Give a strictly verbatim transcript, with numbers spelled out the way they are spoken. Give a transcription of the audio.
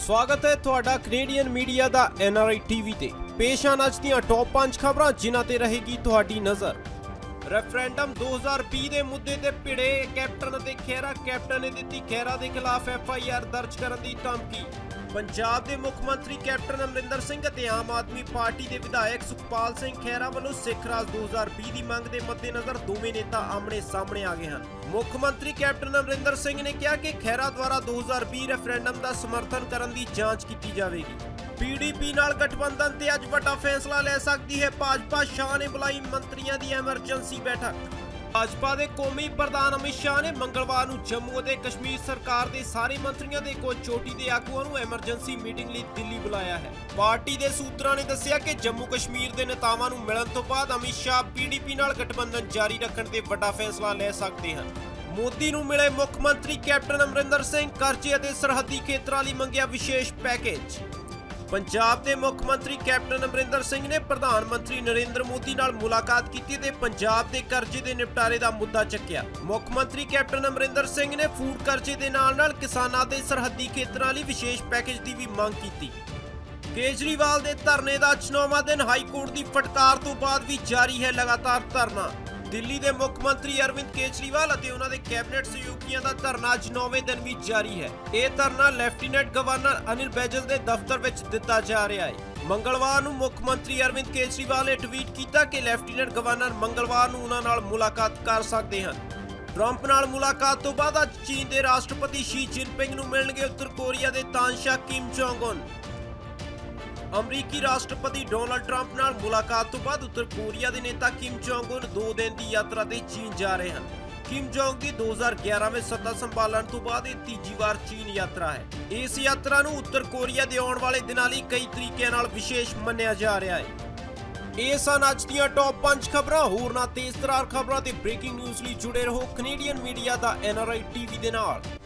स्वागत है तुहाडा कनेडियन मीडिया दा एन आर आई टीवी ते पेश आन अज दीआं टॉप पांच खबरां जिन्हां ते रहेगी तुहाडी नज़र। रेफरेंडम दो हज़ार बीस दे मुद्दे ते भिड़े कैप्टन ते खैरा कैप्टन ने दित्ती खैरा दे खिलाफ एफ आई आर दर्ज करन दी धमकी। पंजाब के मुख मंत्री कैप्टन अमरिंदर सिंह ते आम आदमी पार्टी के विधायक सुखपाल सिंह खैरा वालों सिख राज दो हज़ार बीस की मंग के मद्देनजर दोवें नेता आमने सामने आ गए हैं। मुख मंत्री कैप्टन अमरिंदर सिंह ने कहा कि खैरा द्वारा दो हज़ार बीस रेफरेंडम का समर्थन करने की जांच की जाएगी। पी डी पी नाल गठबंधन ते अज बड़ा फैसला ले सकती है भाजपा। शाह ने बुलाई मंत्रियों की एमरजेंसी बैठक। भाजपा के कौमी प्रधान अमित शाह ने मंगलवार को जम्मू और कश्मीर सरकार के सारे मंत्रियों के कुछ चोटी के आगुओं को एमरजेंसी मीटिंग लिए दिल्ली बुलाया है। पार्टी के सूत्रों ने दस्सिया कि जम्मू कश्मीर के नेतावां नूं मिलण तो बाद Amit Shah P D P नाल गठबंधन जारी रखने ते बड़ा फैसला ले सकते हैं। मोदी नूं मिले मुख मंत्री कैप्टन अमरिंदर सिंह करजे और सरहदी खेतरां लई मंगिया विशेष पैकेज। पंजाब के मुख मंत्री कैप्टन अमरिंदर सिंह ने प्रधानमंत्री नरेंद्र मोदी नाल मुलाकात की ते पंजाब के कर्जे के निपटारे का मुद्दा चुक्या। मुख मंत्री कैप्टन अमरिंदर सिंह ने फूड कर्जे के नाल नाल किसानां ते सरहदी खेतरां लई विशेष पैकेज की भी मांग की। केजरीवाल के धरने का नौवां दिन हाईकोर्ट की फटकार तो बाद भी जारी है लगातार धरना। दिल्ली के मुख मंत्री अरविंद केजरीवाल और उन्होंने कैबिनेट सहयोगियों का धरना अज नौवें दिन भी जारी है। यह धरना लेफ्टिनेंट गवर्नर अनिल बैजल के दफ्तर में दिता जा रहा है। मंगलवार को मुख मंत्री अरविंद केजरीवाल ने ट्वीट किया कि लेफ्टिनेंट गवर्नर मंगलवार को उन्होंने नाल मुलाकात कर सकते हैं। ट्रंप नाल मुलाकात तो बाद अज चीन के राष्ट्रपति शी जिनपिंग नूं मिलणगे उत्तर कोरिया के तानशाह किम जोंग उन। अमरीकी राष्ट्रपति डोनाल्ड ट्रंप नाल मुलाकात तो बाद उत्तर कोरिया के नेता किम जोंग उन दो दिन की यात्रा से चीन जा रहे हैं। किम जोंग की दो हज़ार ग्यारह में सत्ता संभालन तो बाद यह तीजी बार चीन यात्रा है। इस यात्रा नूं उत्तर कोरिया के आने वाले दिनों लई कई तरीके नाल विशेष मन्निया जा रहा है। ये सन अज दीआं टॉप पांच खबरां। होर ना तेज तरार खबरां ते ब्रेकिंग न्यूज़ लई जुड़े रहो कनेडियन मीडिया दा एन आर आई टीवी दे नाल।